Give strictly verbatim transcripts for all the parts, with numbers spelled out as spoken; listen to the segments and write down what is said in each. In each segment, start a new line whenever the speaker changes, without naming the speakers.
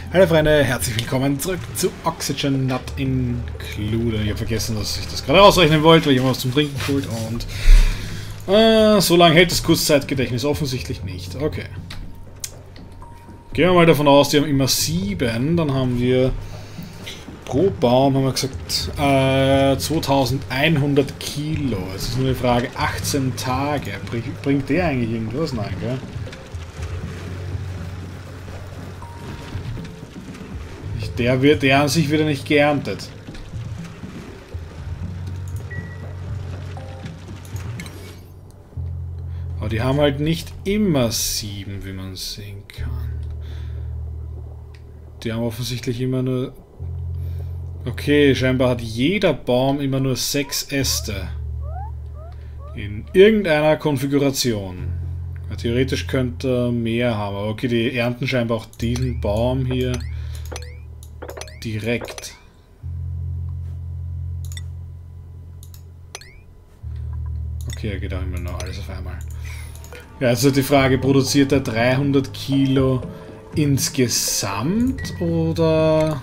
Hallo Freunde, herzlich willkommen zurück zu Oxygen Not Included. Ich habe vergessen, dass ich das gerade ausrechnen wollte, weil ich immer was zum Trinken geholt und äh, so lange hält das Kurzzeitgedächtnis offensichtlich nicht. Okay. Gehen wir mal davon aus, die haben immer sieben, dann haben wir pro Baum, haben wir gesagt, äh, zweitausendeinhundert Kilo. Es ist nur eine Frage, achtzehn Tage. Bringt, bringt der eigentlich irgendwas? Nein, gell? Der wird, der an sich wieder nicht geerntet. Aber die haben halt nicht immer sieben, wie man sehen kann. Die haben offensichtlich immer nur... Okay, scheinbar hat jeder Baum immer nur sechs Äste. In irgendeiner Konfiguration. Ja, theoretisch könnte er mehr haben. Aber okay, die ernten scheinbar auch diesen Baum hier direkt. Okay, er geht auch immer noch alles auf einmal. Ja, also die Frage, produziert er dreihundert Kilo insgesamt oder...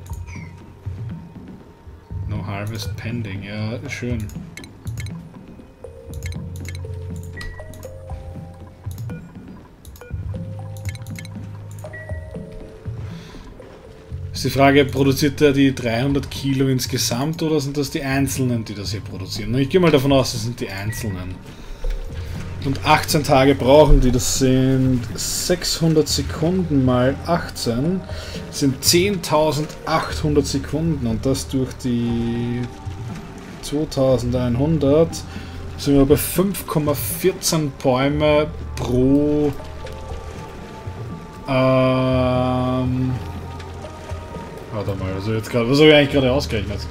No harvest pending, ja, schön. Ist die Frage, produziert er die dreihundert Kilo insgesamt oder sind das die Einzelnen, die das hier produzieren? Ich gehe mal davon aus, das sind die Einzelnen. Und achtzehn Tage brauchen die, das sind sechshundert Sekunden mal achtzehn, sind zehntausendachthundert Sekunden und das durch die zweitausendeinhundert sind wir bei fünf Komma vierzehn Bäume pro ähm, warte mal, also jetzt gerade, was habe ich eigentlich gerade ausgerechnet?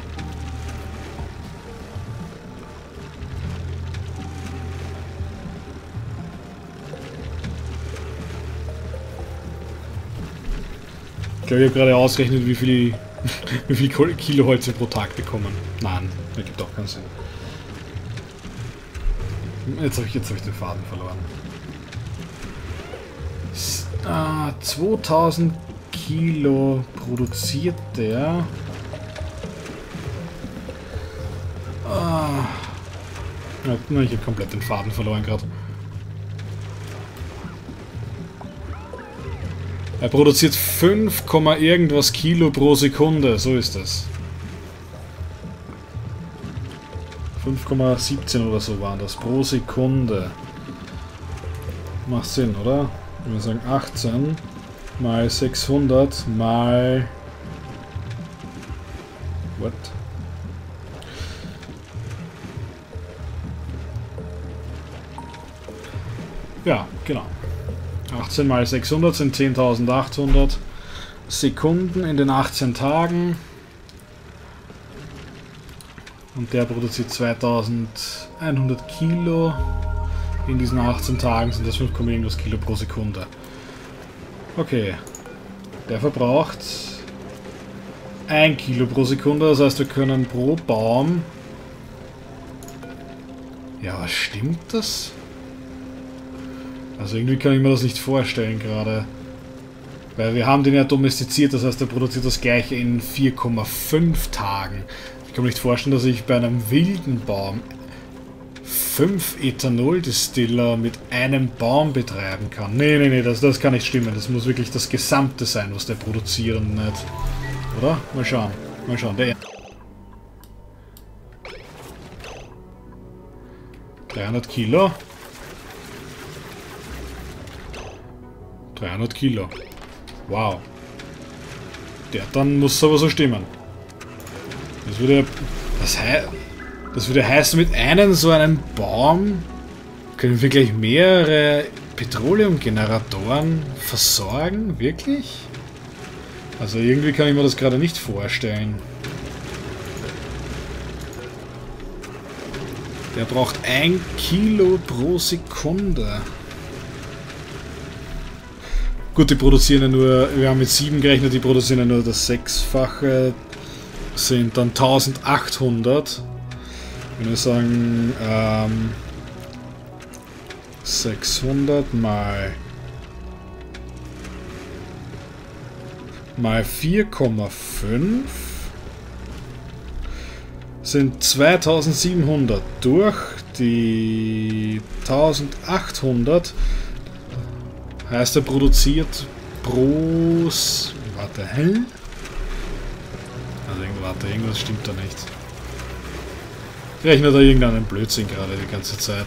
Ich glaube, ich habe gerade ausgerechnet, wie viel, wie viel Kilo Holz wir pro Tag bekommen. Nein, das gibt auch keinen Sinn. Jetzt habe ich, jetzt hab ich den Faden verloren. Ah, zweitausend Kilo produziert der. Ah. Ja, ich habe komplett den Faden verloren gerade. Er produziert fünf, irgendwas Kilo pro Sekunde, so ist das. fünf Komma siebzehn oder so waren das pro Sekunde. Macht Sinn, oder? Wenn wir sagen achtzehn mal sechshundert mal... What? Ja, genau. achtzehn mal sechshundert sind zehntausendachthundert Sekunden in den achtzehn Tagen. Und der produziert zweitausendeinhundert Kilo. In diesen achtzehn Tagen sind das fünf, irgendwas Kilo pro Sekunde. Okay. Der verbraucht ein Kilo pro Sekunde. Das heißt, wir können pro Baum... Ja, was stimmt das? Also irgendwie kann ich mir das nicht vorstellen gerade. Weil wir haben den ja domestiziert, das heißt, er produziert das gleiche in vier Komma fünf Tagen. Ich kann mir nicht vorstellen, dass ich bei einem wilden Baum fünf Ethanol-Distiller mit einem Baum betreiben kann. Nee, nee, nee, das, das kann nicht stimmen. Das muss wirklich das Gesamte sein, was der produziert und nicht. Oder? Mal schauen. Mal schauen. Der dreihundert Kilo. dreihundert Kilo. Wow. Der dann muss aber so stimmen. Das würde, das, hei das würde heißen, mit einem so einem Baum können wir gleich mehrere Petroleumgeneratoren versorgen? Wirklich? Also irgendwie kann ich mir das gerade nicht vorstellen. Der braucht ein Kilo pro Sekunde. Gut, die produzieren ja nur, wir haben mit sieben gerechnet, die produzieren ja nur das Sechsfache, sind dann eintausendachthundert. Wenn wir sagen, ähm, sechshundert mal mal vier Komma fünf sind zweitausendsiebenhundert durch die eintausendachthundert. Heißt, er produziert pro... Warte, hä? Also, warte, irgendwas stimmt da nicht. Rechnet da irgendeinen Blödsinn gerade die ganze Zeit.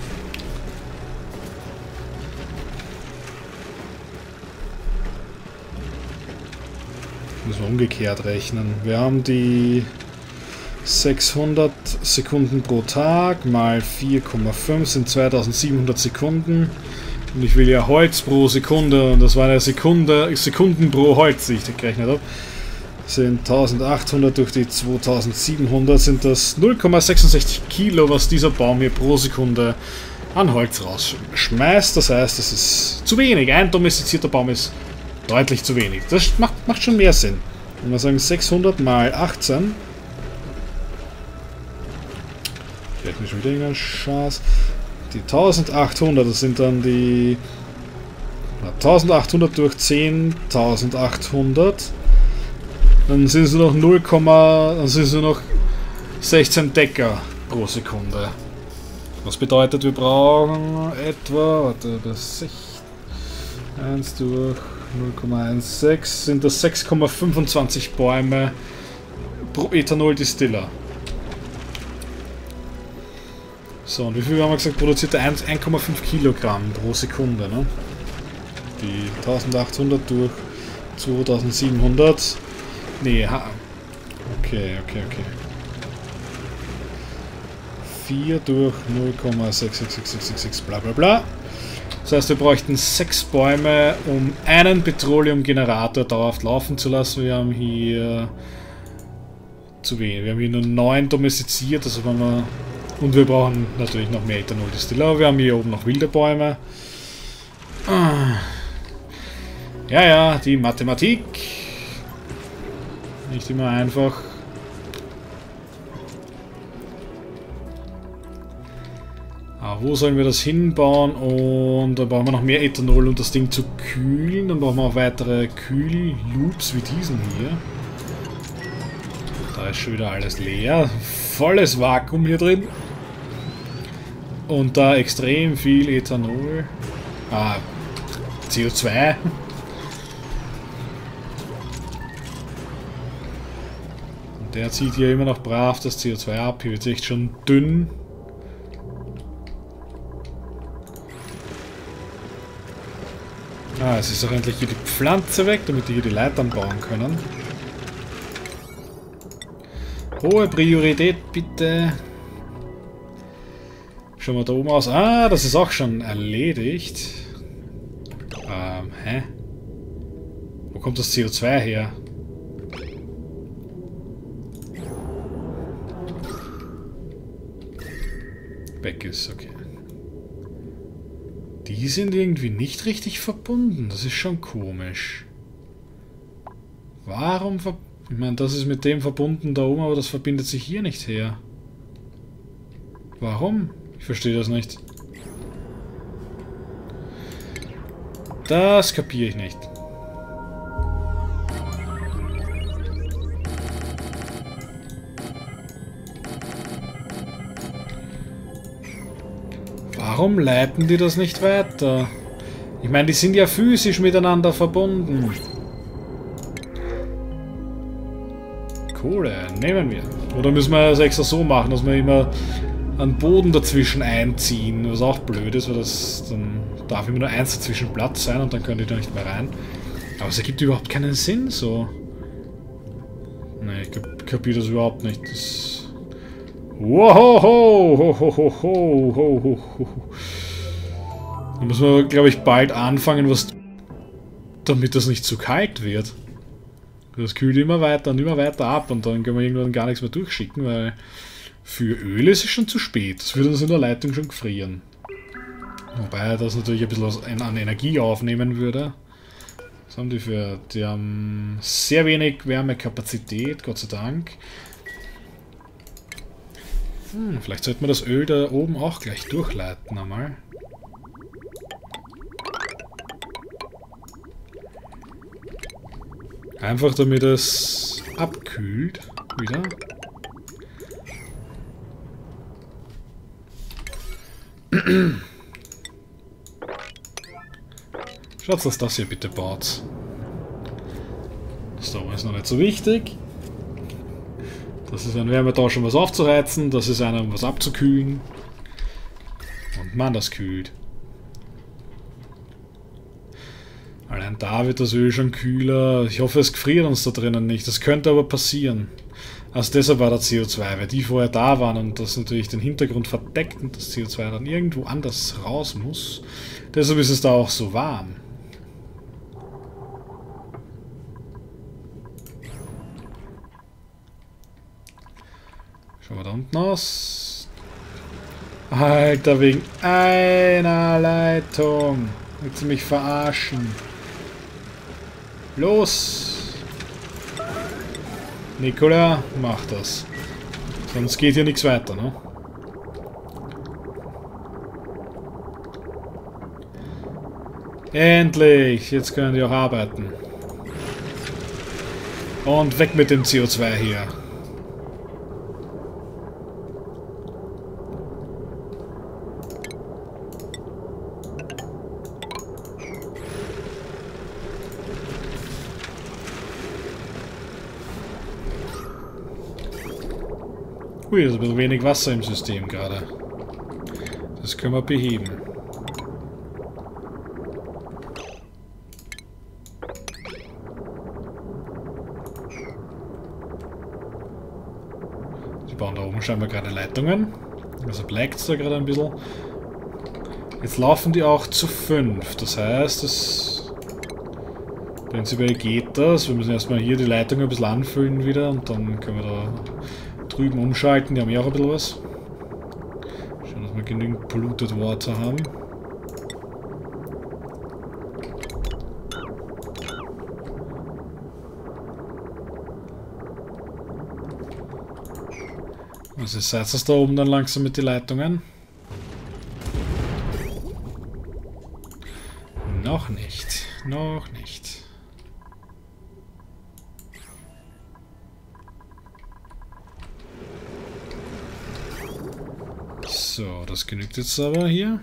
Müssen wir umgekehrt rechnen. Wir haben die sechshundert Sekunden pro Tag mal vier Komma fünf sind zweitausendsiebenhundert Sekunden. Und ich will ja Holz pro Sekunde, und das war eine Sekunde, Sekunden pro Holz, die ich da gerechnet habe. Sind eintausendachthundert durch die zweitausendsiebenhundert, sind das null Komma sechsundsechzig Kilo, was dieser Baum hier pro Sekunde an Holz rausschmeißt. Das heißt, es ist zu wenig. Ein domestizierter Baum ist deutlich zu wenig. Das macht, macht schon mehr Sinn. Wenn wir sagen sechshundert mal achtzehn. Vielleicht nicht schon wieder irgendeine Chance. Die eintausendachthundert, das sind dann die eintausendachthundert durch zehn, eintausendachthundert. Dann sind es nur noch null, dann sind es nur noch sechzehn Decker pro Sekunde. Was bedeutet, wir brauchen etwa, warte, das eins durch null Komma sechzehn sind das sechs Komma fünfundzwanzig Bäume pro Ethanol-Distiller. So, und wie viel haben wir gesagt, produziert er? eins Komma fünf Kilogramm pro Sekunde, ne? Die eintausendachthundert durch zweitausendsiebenhundert. Nee, ha. Okay, okay, okay. vier durch null Komma sechs sechs sechs sechs sechs bla bla bla. Das heißt, wir bräuchten sechs Bäume, um einen Petroleumgenerator dauerhaft laufen zu lassen. Wir haben hier zu wenig. Wir haben hier nur neun domestiziert, also wenn wir... Und wir brauchen natürlich noch mehr Ethanol-Distiller. Wir haben hier oben noch wilde Bäume. Ja, ja, die Mathematik. Nicht immer einfach. Aber wo sollen wir das hinbauen? Und dann brauchen wir noch mehr Ethanol, um das Ding zu kühlen. Dann brauchen wir auch weitere Kühlloops wie diesen hier. Da ist schon wieder alles leer. Volles Vakuum hier drin. Und da extrem viel Ethanol. Ah, C O zwei. Und der zieht hier immer noch brav das C O zwei ab. Hier wird es echt schon dünn. Ah, es ist auch endlich hier die Pflanze weg, damit die hier die Leitern bauen können. Hohe Priorität, bitte. Schauen wir da oben aus. Ah, das ist auch schon erledigt. Ähm, hä? Wo kommt das C O zwei her? Weg ist, okay. Die sind irgendwie nicht richtig verbunden. Das ist schon komisch. Warum verbunden? Ich meine, das ist mit dem verbunden da oben, aber das verbindet sich hier nicht her. Warum? Ich verstehe das nicht. Das kapiere ich nicht. Warum leiten die das nicht weiter? Ich meine, die sind ja physisch miteinander verbunden. Kohle, nehmen wir. Oder müssen wir das extra so machen, dass wir immer einen Boden dazwischen einziehen, was auch blöd ist, weil das dann darf immer nur eins dazwischen Platz sein und dann können die da nicht mehr rein. Aber es ergibt überhaupt keinen Sinn, so. Ne, ich kapiere das überhaupt nicht. Das wow, ho, ho, ho, ho, ho, ho, ho. Da müssen wir, glaube ich, bald anfangen, was damit das nicht zu kalt wird. Das kühlt immer weiter und immer weiter ab und dann können wir irgendwann gar nichts mehr durchschicken, weil für Öl ist es schon zu spät. Das würde uns in der Leitung schon gefrieren. Wobei das natürlich ein bisschen was an Energie aufnehmen würde. Was haben die für? Die haben sehr wenig Wärmekapazität, Gott sei Dank. Hm, vielleicht sollte man das Öl da oben auch gleich durchleiten einmal. Einfach damit es abkühlt. Wieder. Schaut, dass das hier bitte baut. Das da oben ist noch nicht so wichtig. Das ist ein Wärmetausch, um was aufzuheizen. Das ist einer, um was abzukühlen. Und man, das kühlt. Allein da wird das Öl schon kühler. Ich hoffe, es gefriert uns da drinnen nicht. Das könnte aber passieren. Also deshalb war der C O zwei, weil die vorher da waren und das natürlich den Hintergrund verdeckt und das C O zwei dann irgendwo anders raus muss. Deshalb ist es da auch so warm. Schauen wir da unten aus. Alter, wegen einer Leitung. Willst du mich verarschen? Los! Nikola, mach das. Sonst geht hier nichts weiter, ne? Endlich! Jetzt können die auch arbeiten. Und weg mit dem C O zwei hier. Ui, ist ein bisschen wenig Wasser im System gerade. Das können wir beheben. Sie bauen da oben scheinbar gerade Leitungen. Also bleibt es da gerade ein bisschen. Jetzt laufen die auch zu fünf. Das heißt, das prinzipiell geht das. Wir müssen erstmal hier die Leitung ein bisschen anfüllen wieder und dann können wir da drüben umschalten, die haben ja auch ein bisschen was. Schauen, dass wir genügend Polluted Water haben. Also seid ihr da oben dann langsam mit den Leitungen? Noch nicht, noch nicht. So, das genügt jetzt aber hier.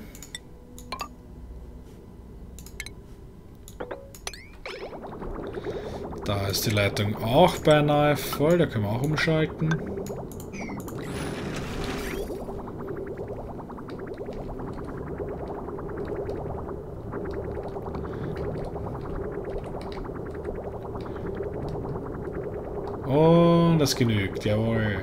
Da ist die Leitung auch beinahe voll, da können wir auch umschalten. Und das genügt, jawohl.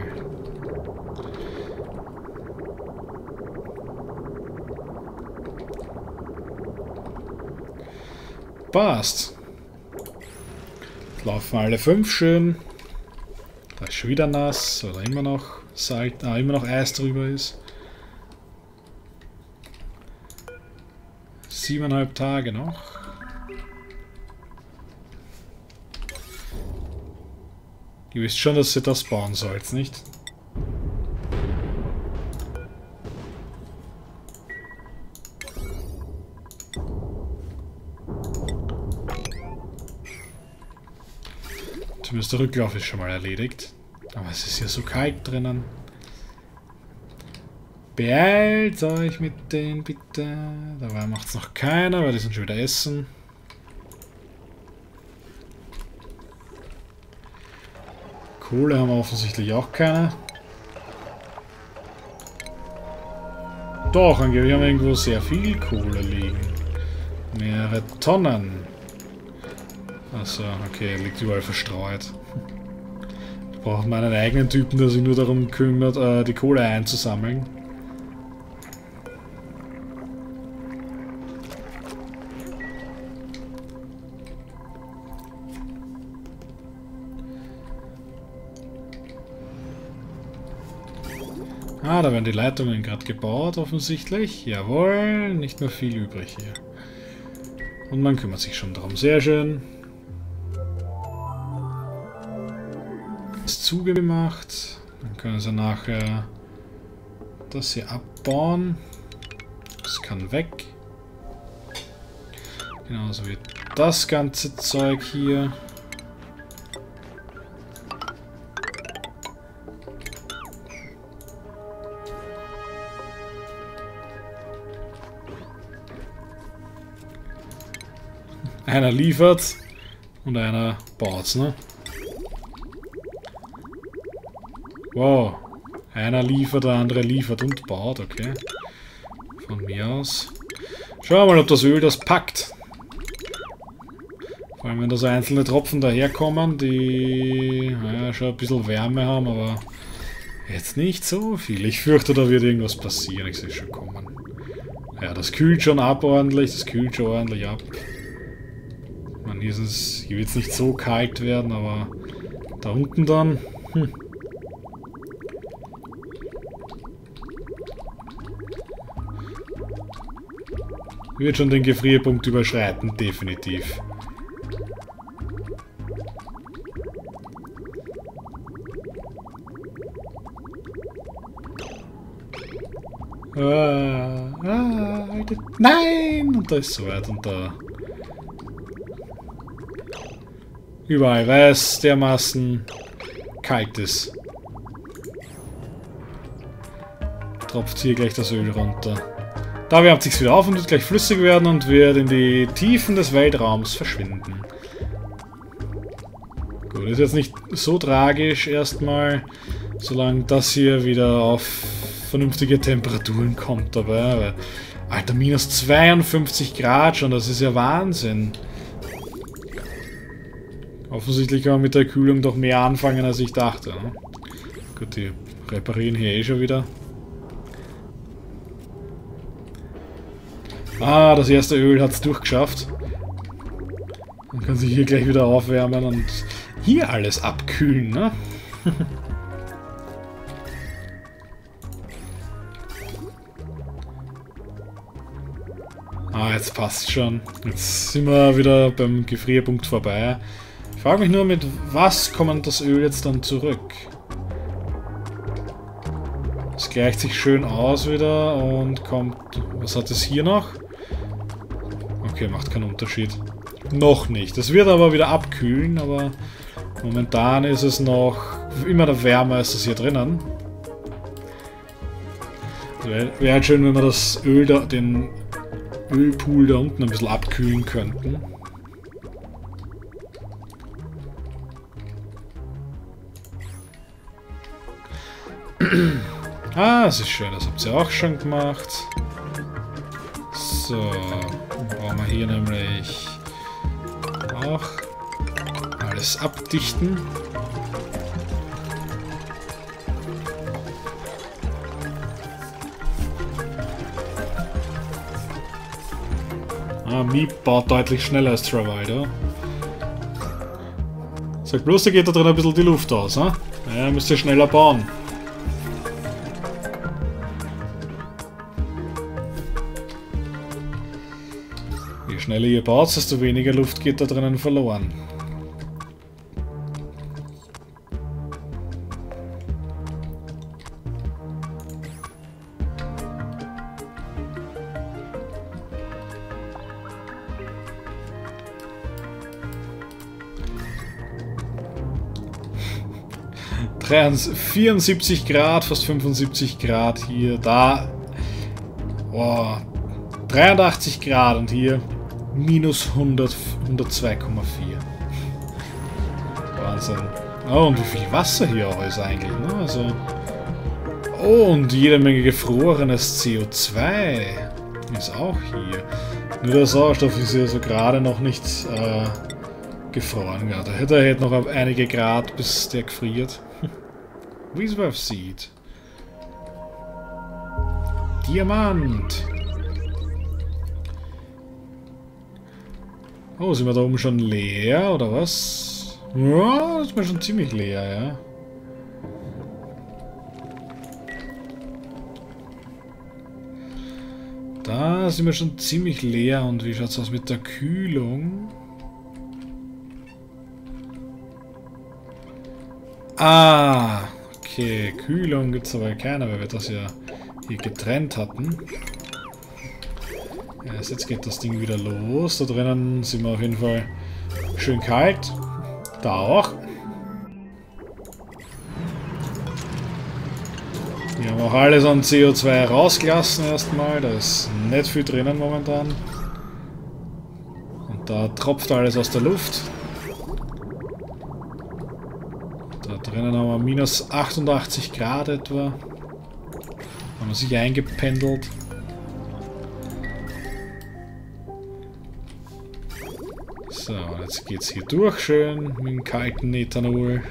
Passt. Jetzt laufen alle fünf schön. Da ist schon wieder nass oder immer noch Salz, ah, immer noch Eis drüber ist. Siebeneinhalb Tage noch. Ihr wisst schon, dass ihr das bauen sollt, nicht? Zumindest der Rücklauf ist schon mal erledigt. Aber es ist ja so kalt drinnen. Beeilt euch mit denen bitte. Dabei macht es noch keiner, weil die sind schon wieder essen. Kohle haben wir offensichtlich auch keine. Doch, angeblich haben wir irgendwo sehr viel Kohle liegen. Mehrere Tonnen. Achso, okay, liegt überall verstreut. Da braucht man einen eigenen Typen, der sich nur darum kümmert, äh, die Kohle einzusammeln. Ah, da werden die Leitungen gerade gebaut, offensichtlich. Jawohl, nicht mehr viel übrig hier. Und man kümmert sich schon darum. Sehr schön. Ist zugemacht. Dann können sie nachher das hier abbauen. Das kann weg. Genauso wie das ganze Zeug hier. Einer liefert und einer baut's, ne? Wow. Einer liefert, der andere liefert und baut, okay. Von mir aus. Schauen wir mal, ob das Öl das packt. Vor allem, wenn da so einzelne Tropfen daherkommen, die naja, schon ein bisschen Wärme haben, aber jetzt nicht so viel. Ich fürchte, da wird irgendwas passieren. Ich sehe schon kommen. Ja, das kühlt schon ab ordentlich. Das kühlt schon ordentlich ab. Man, hier, ist es, hier wird es nicht so kalt werden, aber da unten dann... Hm. Wird schon den Gefrierpunkt überschreiten, definitiv. Ah, ah, nein! Und da ist so weit und da. Überall weiß, dermaßen kalt ist. Tropft hier gleich das Öl runter. Da wärmt sich's wieder auf und wird gleich flüssig werden und wird in die Tiefen des Weltraums verschwinden. Gut, ist jetzt nicht so tragisch erstmal, solange das hier wieder auf vernünftige Temperaturen kommt dabei. Weil, Alter, minus zweiundfünfzig Grad schon, das ist ja Wahnsinn. Offensichtlich kann man mit der Kühlung doch mehr anfangen, als ich dachte. Ne? Gut, die reparieren hier eh schon wieder. Ah, das erste Öl hat es durchgeschafft. Man kann sich hier gleich wieder aufwärmen und hier alles abkühlen, ne? Ah, jetzt passt schon. Jetzt sind wir wieder beim Gefrierpunkt vorbei. Ich frage mich nur, mit was kommt das Öl jetzt dann zurück? Es gleicht sich schön aus wieder und kommt... Was hat es hier noch? Okay, macht keinen Unterschied. Noch nicht. Das wird aber wieder abkühlen, aber momentan ist es noch immer noch wärmer als das hier drinnen. Wäre wär halt schön, wenn wir das Öl da, den Ölpool da unten ein bisschen abkühlen könnten. Ah, das ist schön, das habt ihr auch schon gemacht. So, dann brauchen wir hier nämlich auch alles abdichten. Ah, Miep baut deutlich schneller als Travaldo. Sag bloß, da geht da drin ein bisschen die Luft aus, ne? Ja, müsst ihr schneller bauen. Je schneller ihr baut, desto weniger Luft geht da drinnen verloren. vierundsiebzig Grad, fast fünfundsiebzig Grad hier, da. Oh, dreiundachtzig Grad und hier minus hundert, hundertzwei Komma vier. Wahnsinn. Oh, und wie viel Wasser hier auch ist eigentlich, ne? Also. Oh, und jede Menge gefrorenes C O zwei ist auch hier. Nur der Sauerstoff ist ja so gerade noch nicht äh, gefroren. Ja, da hätte er hätte noch einige Grad, bis der gefriert. Reserve Seed. Diamant. Oh, sind wir da oben schon leer, oder was? Ja, das ist mir schon ziemlich leer, ja. Da sind wir schon ziemlich leer. Und wie schaut es aus mit der Kühlung? Ah, okay. Kühlung gibt es aber keine, weil wir das ja hier getrennt hatten. Ja, jetzt geht das Ding wieder los. Da drinnen sind wir auf jeden Fall schön kalt. Da auch. Wir haben auch alles an C O zwei rausgelassen erstmal. Da ist nicht viel drinnen momentan. Und Da tropft alles aus der Luft. Da drinnen haben wir minus achtundachtzig Grad etwa. Haben wir sich eingependelt. So, jetzt geht's hier durch schön mit dem kalten Ethanol.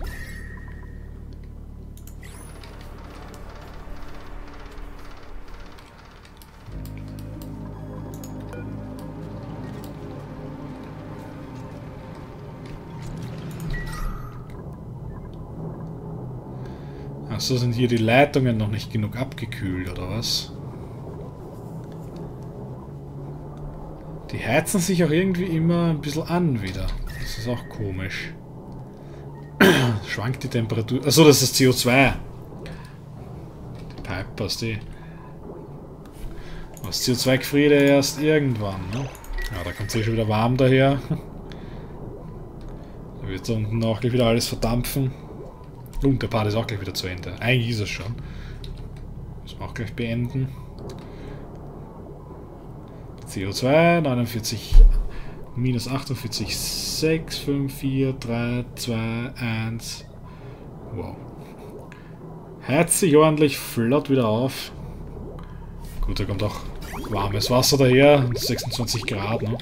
Achso, sind hier die Leitungen noch nicht genug abgekühlt, oder was? Die heizen sich auch irgendwie immer ein bisschen an wieder. Das ist auch komisch. Schwankt die Temperatur. Achso, das ist das C O zwei. Die Pipers, die. Das C O zwei gefriert ja erst irgendwann, ne? Ja, da kommt es eh schon wieder warm daher. Da wird unten auch gleich wieder alles verdampfen. Und der Part ist auch gleich wieder zu Ende. Eigentlich ist es schon. Müssen wir auch gleich beenden. C O zwei, neunundvierzig, minus achtundvierzig, sechs, fünf, vier, drei, zwei, eins. Wow. Heizt sich ordentlich flott wieder auf. Gut, da kommt auch warmes Wasser daher. sechsundzwanzig Grad, ne?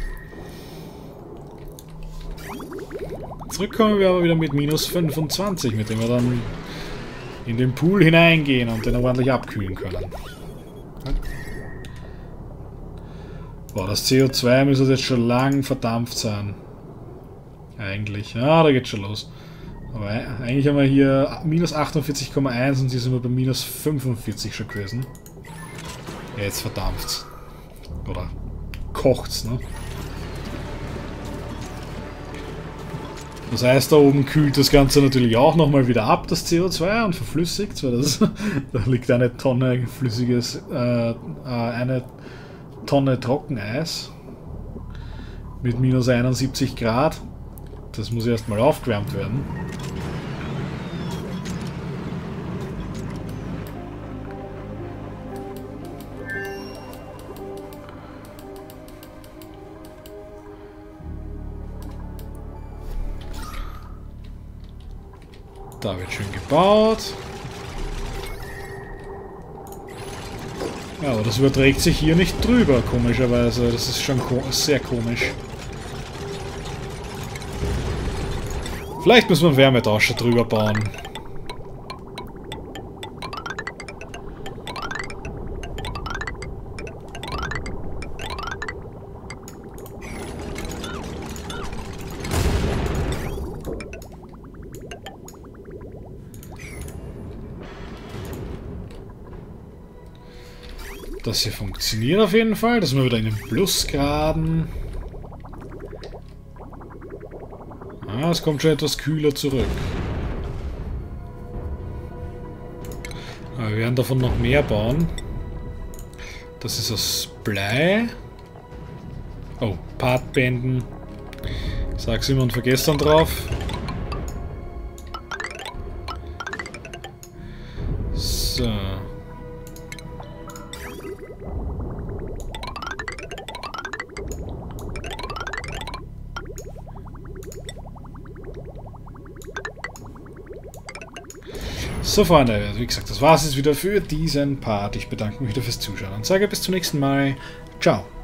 Zurückkommen wir aber wieder mit minus fünfundzwanzig, mit dem wir dann in den Pool hineingehen und den ordentlich abkühlen können. Boah, das C O zwei müsste jetzt schon lang verdampft sein. Eigentlich. Ja, da geht's schon los. Aber eigentlich haben wir hier minus achtundvierzig Komma eins und hier sind wir bei minus fünfundvierzig schon gewesen. Ja, jetzt verdampft's. Oder kocht's, ne? Das heißt, da oben kühlt das Ganze natürlich auch nochmal wieder ab, das C O zwei, und verflüssigt, weil das, da liegt eine Tonne flüssiges, äh, eine Tonne Trockeneis mit minus einundsiebzig Grad. Das muss erstmal aufgewärmt werden. Da wird schön gebaut. Ja, aber das überträgt sich hier nicht drüber, komischerweise. Das ist schon ko sehr komisch. Vielleicht muss man einen Wärmetauscher drüber bauen. Das hier funktioniert auf jeden Fall. Das sind wir wieder in den Plusgraden. Ah, es kommt schon etwas kühler zurück. Aber wir werden davon noch mehr bauen. Das ist aus Blei. Oh, Part beenden. Sag's immer und vergesst dann drauf. So. So, Freunde, wie gesagt, das war's jetzt wieder für diesen Part. Ich bedanke mich wieder fürs Zuschauen und sage bis zum nächsten Mal. Ciao.